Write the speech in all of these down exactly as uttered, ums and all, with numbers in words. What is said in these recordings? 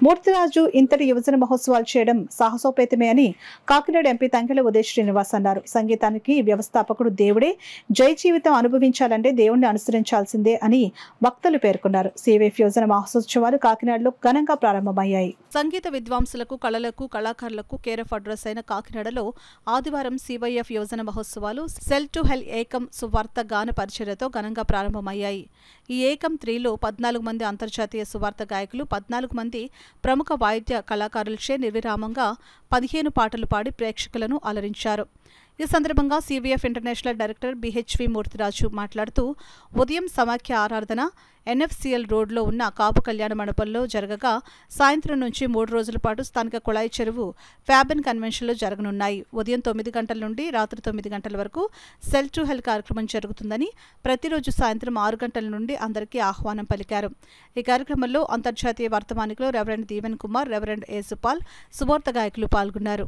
మూర్తిరాజు ఇంతటి యువజన మహోత్సవాలు చేయడం సాహసోపేతమే అని కాకినాడ ఎంపీ తంగెళ్ల ఉదయ్ శ్రీనివాస్ అన్నారు. సంగీతానికి వ్యవస్థాపకుడు దేవుడే, జై జీవితం అనుభవించాలంటే దేవుణ్ణి అనుసరించాల్సిందే అని భక్తులు పేర్కొన్నారు. సివిఎఫ్ యువజన మహోత్సవాలు కాకినాడలో ఘనంగా ప్రారంభమయ్యాయి. సంగీత విద్వాంసులకు, కళలకు, కళాకారులకు కేర్ ఆఫ్ అడ్రస్ అయిన కాకినాడలో ఆదివారం సివైఎఫ్ యువజన మహోత్సవాలు సెల్ టు హెల్ ఏకం సువార్త గాన పరిచర్యతో ఘనంగా ప్రారంభమయ్యాయి. ఈ ఏకం త్రీలో పద్నాలుగు మంది అంతర్జాతీయ సువార్త గాయకులు, పద్నాలుగు మంది ప్రముఖ వాయిద్య కళాకారులచే నిర్విరామంగా పదిహేను పాటలు పాడి ప్రేక్షకులను అలరించారు. ఈ సందర్భంగా CVF international director BHV Murthiraju మాట్లాడుతూ, ఉదయం సమాఖ్య ఆరాధన ఎన్ఎఫ్సిఎల్ రోడ్లో ఉన్న కాపు కళ్యాణ మండపంలో జరగగా సాయంత్రం నుంచి మూడు రోజుల పాటు స్థానిక కుళాయి చెరువు ఫ్యాబన్ కన్వెన్షన్లో జరగనున్నాయి. ఉదయం తొమ్మిది గంటల నుండి రాత్రి తొమ్మిది గంటల వరకు సెల్ టు హెల్ కార్యక్రమం జరుగుతుందని, ప్రతిరోజు సాయంత్రం ఆరు గంటల నుండి అందరికీ ఆహ్వానం పలికారు. ఈ కార్యక్రమంలో అంతర్జాతీయ వర్తమానికులు రెవరెండ్ దీవెన్ కుమార్, రెవరెండ్ ఏసుపాల్, సువార్త గాయకులు పాల్గొన్నారు.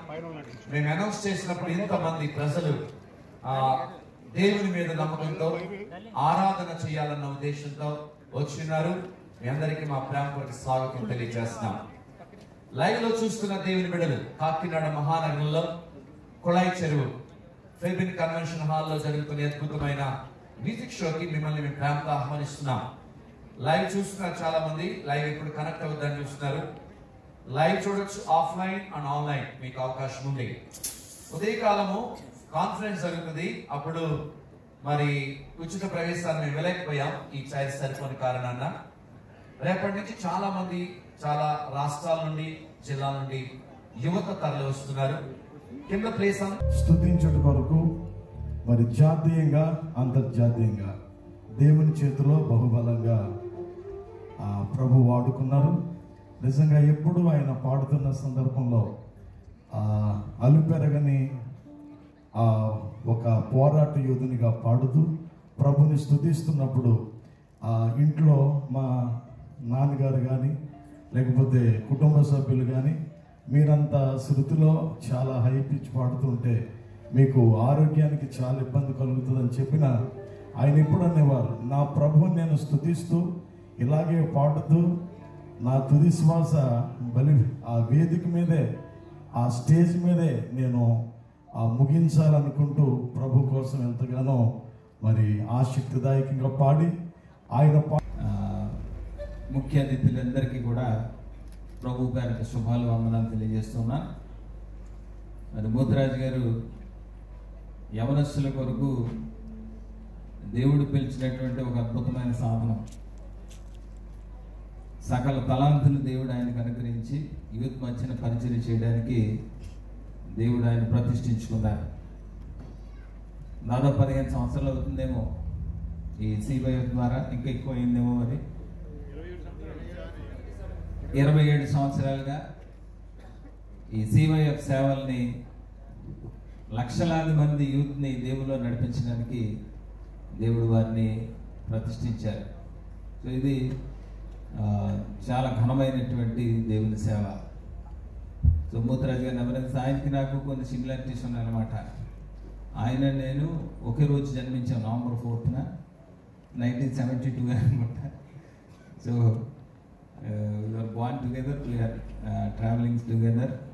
దేవుని మీద నమ్మకంతో ఆరాధన చేయాలన్న ఉద్దేశంతో వచ్చినారు. మీ అందరికీ మా ప్రేమపూర్వక స్వాగతం తెలియజేస్తున్నాం. లైవ్ లో చూస్తున్న దేవుని బిడ్డలు, కాకినాడ మహానగరంలో కుళాయి చెరువు ఫెబిన్ కన్వెన్షన్ హాల్లో జరుగుతున్న అద్భుతమైన మ్యూజిక్ షోకి మిమ్మల్ని మేము ప్రేమతో ఆహ్వానిస్తున్నాం. లైవ్ చూస్తున్న చాలా మంది లైవ్ ఇప్పుడు కనెక్ట్ అవుద్దని చూస్తున్నారు. లైవ్ చూడొచ్చు, ఆఫ్లైన్ అండ్ ఆన్లైన్ మీకు అవకాశం ఉంది. ఉదయకాలము కాన్ఫరెన్స్ జరుగుతుంది. అప్పుడు మరి ఉచిత ప్రవేశాన్ని మేము వెళ్ళకపోయాం ఈ చైర్ సరిపోని కారణాన. రేపటి నుంచి చాలా మంది చాలా రాష్ట్రాల నుండి, జిల్లాల నుండి యువత తరలి వస్తున్నారు. కింద ప్లేస్ స్తుతించుట కొరకు మరి జాతీయంగా, అంతర్జాతీయంగా దేవుని చేతిలో బహుబలంగా ప్రభు వాడుకున్నారు. నిజంగా ఎప్పుడు ఆయన పాడుతున్న సందర్భంలో అలుపెరగని ఒక పోరాట యోధునిగా పాడుతూ ప్రభుని స్తుతిస్తున్నప్పుడు ఇంట్లో మా నాన్నగారు కానీ లేకపోతే కుటుంబ సభ్యులు కానీ మీరంతా శృతిలో చాలా హై పిచ్ పాడుతుంటే మీకు ఆరోగ్యానికి చాలా ఇబ్బంది కలుగుతుందని చెప్పిన ఆయన ఎప్పుడు అనేవారు, నా ప్రభుని నేను స్తుతిస్తూ ఇలాగే పాడుతూ నా తుది శ్వాస బలి ఆ వేదిక మీదే, ఆ స్టేజ్ మీదే నేను ముగించాలనుకుంటూ ప్రభు కోసం ఎంతగానో మరి ఆసక్తిదాయకంగా పాడి ఆయన ముఖ్య అతిథులందరికీ కూడా ప్రభు గారికి శుభాలు, వందనాలు తెలియజేస్తున్నా. మరి మూర్తిరాజు గారు యవనస్తుల కొరకు దేవుడు పిలిచినటువంటి ఒక అద్భుతమైన సాధనం. సకల తలాంతులు దేవుడు ఆయనకు అనుగ్రహించి యూత్ మధ్యన పరిచయం చేయడానికి దేవుడు ఆయన ప్రతిష్ఠించుకున్నారు. దాదాపు పదిహేను సంవత్సరాలు అవుతుందేమో ఈ సివైఎఫ్ ద్వారా, ఇంకా ఎక్కువ అయిందేమో. మరి ఇరవై ఏడు సంవత్సరాలుగా ఈ సివైఎఫ్ సేవల్ని లక్షలాది మంది యూత్ని దేవులో నడిపించడానికి దేవుడు వారిని ప్రతిష్ఠించారు. సో ఇది చాలా ఘనమైనటువంటి దేవుని సేవ. సో మూర్తిరాజు గారిని ఎవరైనా ఆయనకి నాకు కొన్ని సిమిలారిటీస్ ఉన్నాయన్నమాట. ఆయన నేను ఒకే రోజు జన్మించాం, నవంబర్ ఫోర్త్న నైన్టీన్ సెవెంటీ టూ అనమాట. So we are born together, we are travelling together.